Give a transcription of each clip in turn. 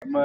ma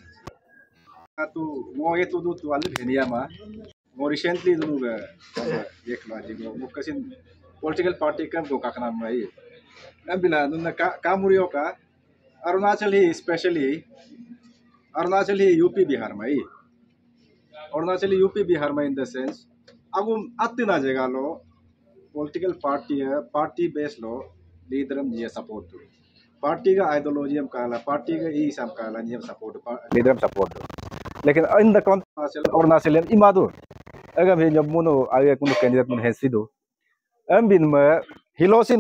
tu mo itu tu alu henia ma mo recently dulu ga देख लो जी mo kasin political party kan go kakana mai nabila nunna ka murio ka Arunachal ही specially Arunachal ही UP Bihar में ही Arunachal UP Bihar में in the sense अगुम अत्तिना जगह लो पॉलिटिकल पार्टी है पार्टी बेस लो लीडरम ये सपोर्ट पार्टी का आइडियोलॉजी हम कहला पार्टी का ई सब कहला ये सपोर्ट लीडरम सपोर्ट लेकिन इन द कॉन्टेक्स्ट अरुणाचल इमादो अगर भी जब मुनो आगे कुनो कैंडिडेट मुन हेसिदो एम बिन में हिलोसिन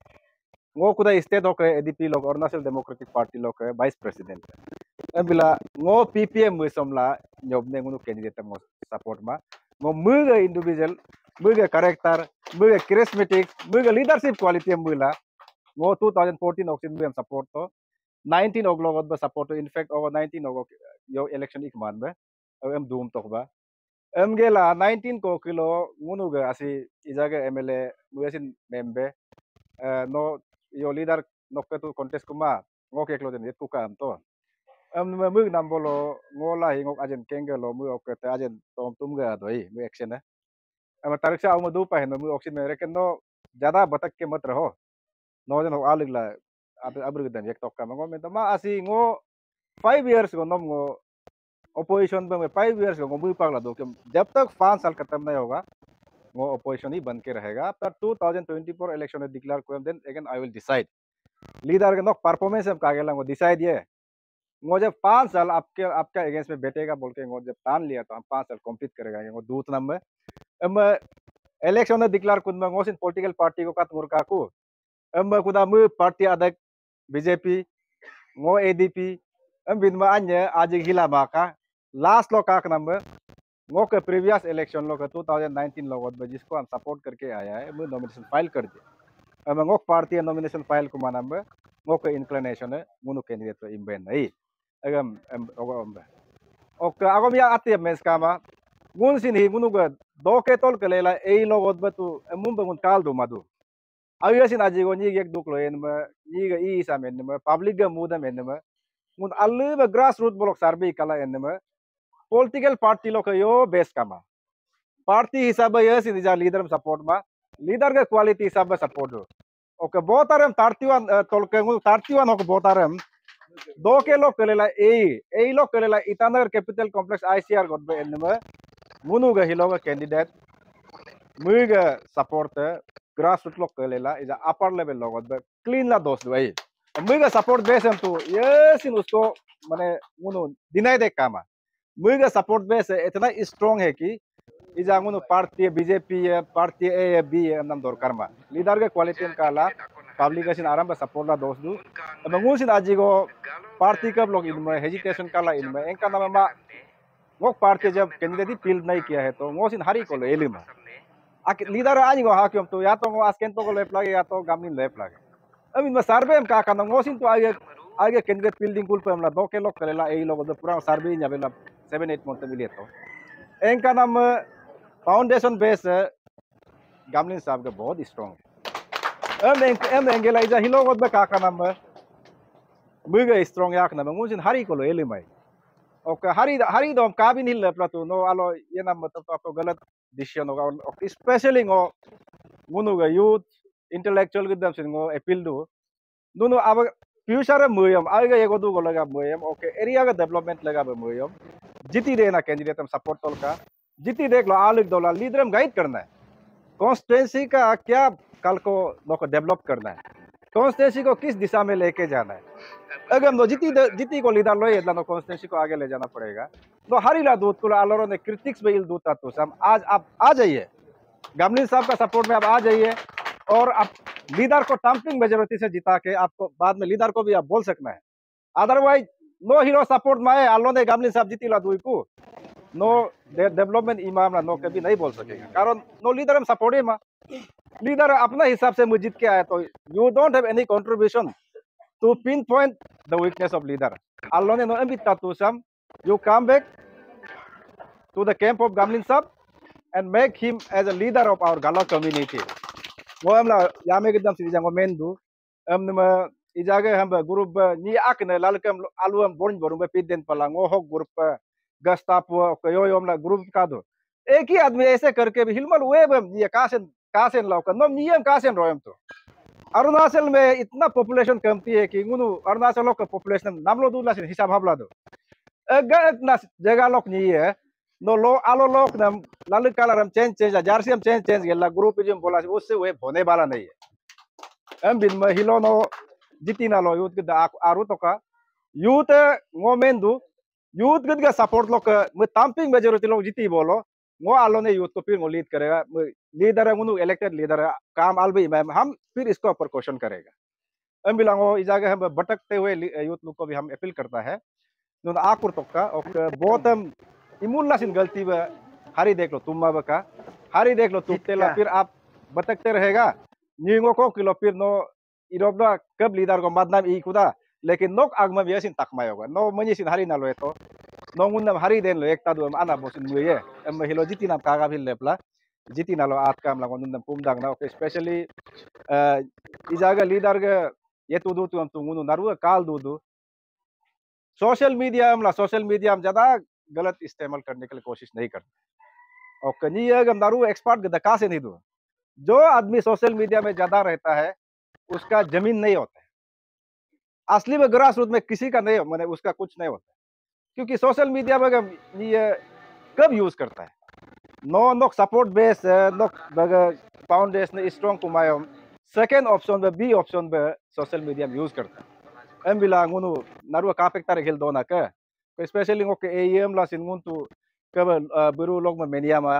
ngô kuda state ok ADP lok Arunachal Democratic Party lok vice president bila ngô PPM musomla nyob ne ngunu candidate mo support ma ngô muga individual muga character muga charismatic muga leadership quality mula ngô 2014 ok mem support to 19 ok logot ba support to in fact over 19 ok yo election ik man ba em doom tok ba em gela 19 ko kilo ngunu ga asi ijaga MLA mugasin membe no yo leader nokka tu contest kuma ngok eklo den ku kam to mug nam bolo ngola hi ngok ajen kengelo mu ok te ajen tom tum ga doi mu action है am tariksa au du pa है mu oxin mere ken no ज्यादा बतक के मत रहो no जन हो आलिग ला अब den एक tok kam ngo me ma asi ngo 5 years go nom ngo opposition में 5 years go mu पगला दो कि जब तक 5 साल खत्म नहीं होगा वो ऑपोजिशन ही बन के रहेगा आफ्टर 2024 इलेक्शन डिक्लेयर कोम then again I will decide leader के नो परफॉर्मेंस हम कागे ला वो डिसाइड ये वो जब 5 साल आपका अगेंस्ट में बैठेगा बोल के वो जब तान लिया तो हम 5 साल कंप्लीट करेगा वो दूत नंबर हम इलेक्शन डिक्लेयर कुन में सिन पॉलिटिकल पार्टी को कत मुरका को हम कुदा मु पार्टी अध्यक्ष बीजेपी वो एडीपी हम बिन अन्य आज हिला माका लास्ट लो का नंबर वो के प्रीवियस इलेक्शन लोग 2019 लोग जिसको हम सपोर्ट करके आया है वो नॉमिनेशन फाइल कर दिया अब वो पार्टी नॉमिनेशन फाइल को माना में वो के इंक्लिनेशन है मुनु कैंडिडेट तो इम्बेन नहीं अगम ओके अगम या आते में इसका मा मुन सिन ही मुनु का दो के तोल के लेला ए लोग बतु मुन बंगुन काल दो मधु अगर सिन आज को नी एक दुख लो इन में नी का ई सामेन में पब्लिक का मुदा में मुन अल्ले में ग्रास रूट ब्लॉक सर्वे कला इन में पॉलिटिकल पार्टी लोग यो बेस कामा पार्टी हिसाब ये सिंजा लीडर सपोर्ट मा लीडर के क्वालिटी हिसाब सपोर्ट ओके बहुत आरम 31 तोलके 31 ओके बहुत आरम दो के लोग कलेला ए लोग कलेला ईटानगर कैपिटल कॉम्प्लेक्स ICR गोदबे एनमे मुनु गे हिलोगा कैंडिडेट मुगे सपोर्ट ग्रास रूट लोग कलेला इज अपर लेवल लोग गोदबे क्लीन ला दोस्त भाई मुगे सपोर्ट बेस हम तो ये सिन उसको माने मुनु दिनाई दे कामा मुझे सपोर्ट बेस इतना स्ट्रॉन्ग है कि इजांगुन पार्टी बीजेपी पार्टी ए बी नाम दौर कर्मा लीडर के क्वालिटी का ला पब्लिकेशन आराम सपोर्ट ला दोस्त दू अब मुझे आज को पार्टी कब लोग इनमें हेजिटेशन का ला इनमें इनका नाम मा वो पार्टी जब कैंडिडेट फील्ड नहीं किया है तो वो सिन हरी को ले एलिमा लीडर आज को हाकिम तो या तो वो आस्केन तो को लेप लगे या तो गामनी लेप लगे अब इनमें सर्वे हम का करना वो सिन तो आगे कैंडिडेट फील्डिंग कुल पे हमला दो के लोग करेला ए लोग तो पूरा सर्वे nya बेला 7-8 month मिले तो इनका नाम फाउंडेशन बेस गामलिन साहब का बहुत स्ट्रांग है एम एंगेलाइजा ही लोग बे का नाम मुगे स्ट्रांग याक नाम मुजिन हरी को एली माई ओके हरी दो का भी नहीं लेपला तो नो आलो ये नाम मतलब तो गलत डिसीजन होगा स्पेशली नो मुनुगा यूथ इंटेलेक्चुअल गदम सिन गो अपील दो दोनों अब फ्यूचर मुयम आगे ये दू को लगा मुयम ओके एरिया का डेवलपमेंट लगा मुयम जीती देना कैंडिडेट हम सपोर्ट तोल का जीती देख लो आलिक दौला लीडर हम गाइड करना है कॉन्स्टिट्यूंसी का क्या कल को डेवलप करना है कॉन्स्टिट्यूंसी को किस दिशा में लेके जाना है अगर हम जीती को लीडर लो ये कॉन्स्टिट्यूंसी को आगे ले जाना पड़ेगा तो हरीला दूत को आलोरो ने क्रिटिक्स में दूता तो हम आज आप आ जाइए गामलिन साहब का सपोर्ट में आप आ जाइए और आप लीडर को टम्पिंग मेजोरिटी से जिता के आपको बाद में लीडर को भी आप बोल सकना है अदरवाइज नो हीरो सपोर्ट में आलो ने गामलिन साहब जीती ला दुई को नो डेवलपमेंट इमाम नो कभी नहीं बोल सकेगा कारण नो लीडर हम सपोर्ट ही मा लीडर अपने हिसाब से मुझे जीत के आया तो you don't have any contribution to pin point the weakness of leader आलो ने नो एम्बिता टू सम you come back to the camp of Gamlin साहब and make him as a leader of our Galo community. Mo amla yame gidam si jango mendu am ijaga hamba grup ni akne lalkam aluam born borum be piden palango ho grup गस्तापो कयोयम ला group का दो एक ही आदमी ऐसे करके भी हिलमल वेब ये कासेन लाओ नो नियम कासेन रोयम तो अरुणाचल में इतना पॉपुलेशन कमती है कि गुनु अरुणाचल का पॉपुलेशन नाम लो दूला से हिसाब habla दो अगर इतना जगह लोग नहीं है नो लो आलो लोग नम लाल कलर हम चेंज जारसी हम चेंज गेला ग्रुप जो बोला उससे वे होने वाला नहीं है हम बिन में हिलो नो जितिना लो यूथ के आरु तो का यूथ मोमेंटू यूथ का सपोर्ट लोग मैं तांपिंग मेजोरिटी लोग जीती बोलो वो आलो ने यूथ को फिर वो लीड करेगा लीडर है उन्होंने इलेक्टेड लीडर है काम आलबी मैम हम फिर इसको ऊपर क्वेश्चन करेगा हम बिलांगो इस जगह हम भटकते हुए यूथ लोग को भी हम अपील करता है नुन आकुर तो का और बहुत हम इमुल्ला सिन गलती व हरी देख लो तुम का हरी देख लो तुम फिर आप भटकते रहेगा नींगो को किलो फिर नो इरोबा कब लीडर को मदनाम ई खुदा लेकिन नोक आगमा बियासिन तकमा होगा नो मनी सिन हरी नालो तो नो मुन्नम हरी देन लो एक तादु आना बोसिन मुये एम हिलो जिति नाम कागा भी लेपला जिति नालो आत काम ला मुन्नम पुम दांगना ओके स्पेशली इजागा लीडर के ये तो तुम मुनु नरु काल दू सोशल मीडिया हम ज्यादा गलत इस्तेमाल करने के लिए कोशिश नहीं करते और कनी अगर नरु एक्सपर्ट दका से नहीं दो जो आदमी सोशल मीडिया में ज्यादा रहता है उसका जमीन नहीं होता है असली में ग्रास रूट में किसी का नहीं मैंने उसका कुछ नहीं होता क्योंकि सोशल मीडिया में ये कब यूज करता है नो नोक सपोर्ट बेस नोक फाउंडेशन स्ट्रॉन्ग कुमायो सेकेंड ऑप्शन में बी ऑप्शन में सोशल मीडिया में यूज करता है एम बिला गुनु नरु कापेक तारे खेल दोना का स्पेशली ओके एएम ला सिन गुंतु कब बिरु लोग में मेनिया मा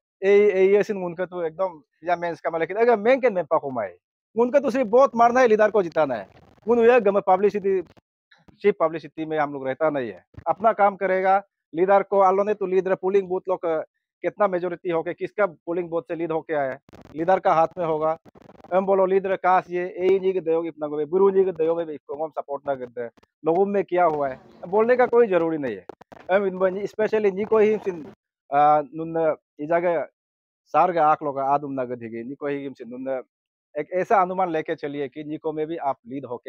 ए सिन उनका तो एकदम या मेंस का लेकिन अगर मेन के मेंपा कुमाई उनका तो सिर्फ बहुत मारना है लीडर को जिताना है उन ये गम पब्लिसिटी चीप पब्लिसिटी में हम लोग रहता नहीं है अपना काम करेगा लीडर को आलो ने तो लीडर पोलिंग बूथ लोग कितना मेजोरिटी होके किसका पोलिंग बूथ से लीड होके आया लीडर का हाथ में होगा हम बोलो लीडर काश ये ए जी के दयोगे इतना को गुरु जी के दयोगे इसको हम सपोर्ट ना करते हैं लोगों में क्या हुआ है बोलने का कोई जरूरी नहीं है हम स्पेशली नी को ही सिन नुन इजागे सार के आंख लोग आदम ना गधेगे नी को ही सिन नुन एक ऐसा अनुमान लेके चलिए कि निको में भी आप लीड होके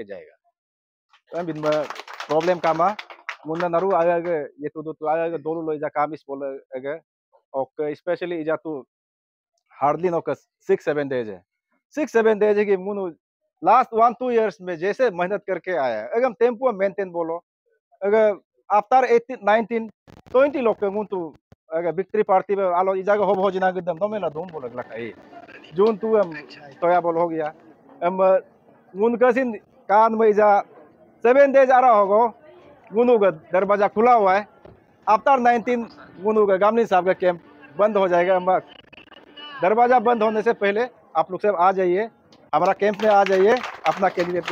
जाएगा तो प्रॉब्लम कामा मुन्ना नरु आगे ये तो आगे दोनों लो इजा काम इस बोले आगे और स्पेशली इजा तो हार्डली नो 6-7 डेज है 6-7 डेज है कि मुनु लास्ट 1-2 इयर्स में जैसे मेहनत करके आया है अगर टेम्पो मेंटेन बोलो अगर आफ्टर 18-19-20 लोग के मुन तो अगर विक्ट्री पार्टी में आलो इजा हो भोजना के दम मेला धूम बोल लगला है जून तू हम तोया बोल हो गया हम मुन कसिन कान में इजा 7 डेज आ रहा होगा गुनु का दरवाजा खुला हुआ है आफ्टर 19 गुनु का गामलिन साहब का कैंप बंद हो जाएगा दरवाजा बंद होने से पहले आप लोग सब आ जाइए हमारा कैंप में आ जाइए अपना कैंडिडेट को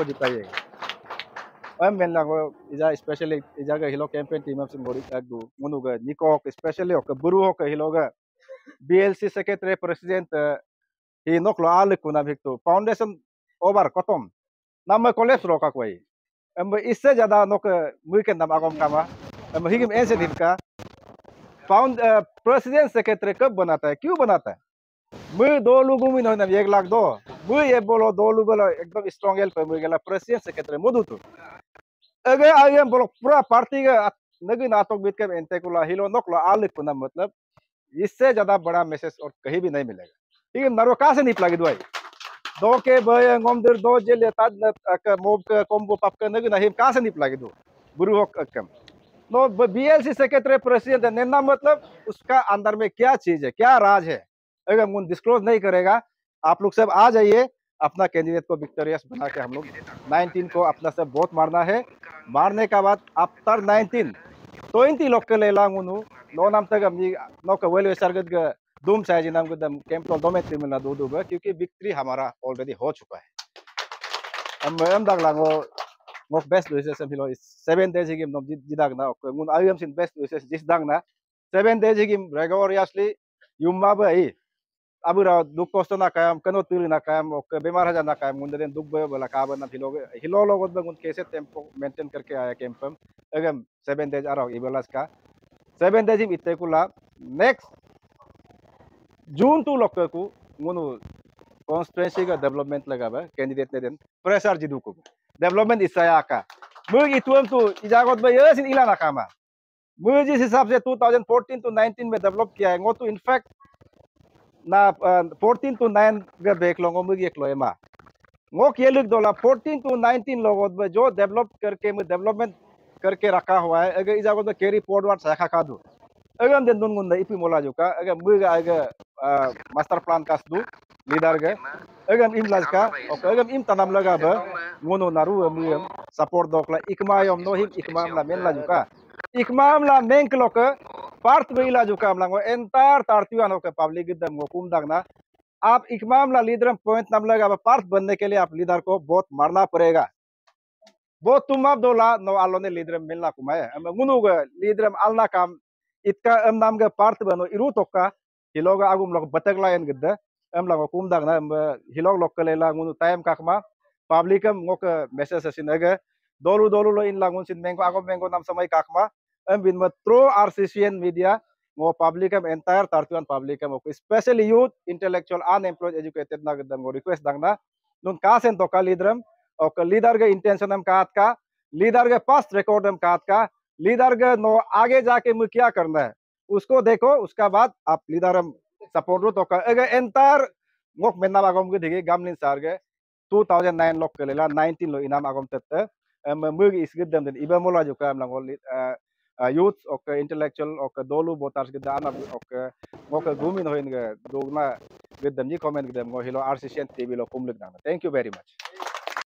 जिताइएगा मैं लगो इजा स्पेशली इजा का हिलो कैंपेन टीम से मोरी तक दो गुनु का निको स्पेशली हो का बुरु हो का हिलो का बीएलसी सेक्रेटरी प्रेसिडेंट ही नोकलो आल कुना भिक्तो फाउंडेशन ओवर कतम नाम कोलेप्स रोका कोई इससे ज्यादा नोक मुइकेन नाम आगम कामा हिगिम ऐसे दिन का प्रेसिडेंट सेक्रेटरी कब बनाता है क्यों बनाता है मुझे 2 लोगों में ना 1 लाख दो मुझे ये बोलो 2 लोग बोलो एकदम स्ट्रॉन्ग हेल्प है मुझे प्रेसिडेंट सेक्रेटरी मुदु तो अगर आगे बोलो पूरा पार्टी का नगी नाटक बीत के एंटे को हिलो नोकलो आल कुना मतलब इससे ज्यादा बड़ा मैसेज और कहीं भी नहीं मिलेगा ठीक है नरो कहाँ से नहीं लगी दवाई दो के बय ngomdir दो जेल ता मोब के कोम्बो पाप के नगी नहीं कहाँ से नहीं लगी दो गुरु हो कम नो बीएलसी सेक्रेटरी प्रेसिडेंट नेना मतलब उसका अंदर में क्या चीज है क्या राज है अगर मुन डिस्क्लोज नहीं करेगा आप लोग सब आ जाइए अपना कैंडिडेट को विक्टोरियस बना के हम लोग 19 को अपना सब वोट मारना है मारने का बाद आफ्टर 19-20 लोग के ले लांगुनु नो नाम तक हम नो का वेल सरगत का दूम साइज नाम को दम कैंप लो दोमे मिलना दो क्योंकि विक्ट्री हमारा ऑलरेडी हो चुका है हम दाग लांगो मोक बेस्ट लुइसेस हम हिलो 7 डेज हिगिम नो जिदागना गुन आयम सिन बेस्ट लुइसेस जिस दागना 7 डेज हिगिम रेगोरियसली युम्मा बई अबुरा दुख कष्ट ना कायम कनो तिल ना कायम ओके बीमार हजा ना कायम मुंदे दुख बय बला का बना हिलो लोग गुन कैसे टेम्पो मेंटेन करके आया कैंप हम अगम 7 डेज आ रहा इबलास का 7 डेज इते कुला नेक्स्ट जून 2 लोग को मुनु कॉन्स्टिट्यूएंसी का डेवलपमेंट लगा बा कैंडिडेट ने देन प्रेशर जिदु को development isaya ka mug ituam tu ijagot ba yesin ila nakama mug जिस हिसाब से 2014 to 19 में डेवलप किया है वो तो in fact na 14 to 9 ga bek longo mug ek loema वो ये लोग डॉलर 14 to 19 लोगों में जो डेवलप करके में डेवलपमेंट करके रखा हुआ है अगर इस जगह कैरी फॉरवर्ड शाखा का दो अगर हम दिन गुंडा इपी मोला जो का अगर मुझे अगर मास्टर प्लान का दो लीडर के अगर इम लाज का और अगर इम तनाम लगा बा मोनो नारू मुझे सपोर्ट दोकला इकमा यम नो हिम इकमा ला मेन ला जो का इकमा ला मेन के लोग पार्ट में ला जो का हम लोग एंटायर तारतियान होकर पब्लिक दम गोकुम दागना आप इकमाम ला लीडर पॉइंट नाम लगा पार्ट बनने के लिए आप लीडर को बहुत मारना पड़ेगा वो तुम आप दोला नो आलो ने लीडर मिलना कुमाय मुनु ग लीडर अलना काम इतका नाम ग पार्ट बनो इरु तोका हिलोग आगुम लोग बतक लायन गद्दा लोग कुम दागना हिलोग लोग कलेला मुनु टाइम काकमा पब्लिक मोक मैसेज सिन अगे दोलु दोलु लो इन लागुन सिन मेंगो आगो मेंगो नाम समय काकमा बिन मत थ्रो आरसीसीएन मीडिया वो public entire tartuan public especially youth intellectual unemployed educated na gadam go request dangna nun ka sen to ka leader leader के intention हम का leader के past record हम का leader के नो आगे जाके मुझे क्या करना है उसको देखो उसका बाद आप leader हम support रो तो का अगर entire मोक मेन्ना लागम के देखिए गामलिन सार के 2009 लोग के लेला 19 लो इनाम आगम तत्ते मुझे इस गिद्दम दिन इबा मोला जो का हम लोग youth och intellectual och dolu botas gida ana och ngoka gumin hoin ga dogna gidam ni comment gidam ngo hilo RCCN TV lo kumlik na thank you very much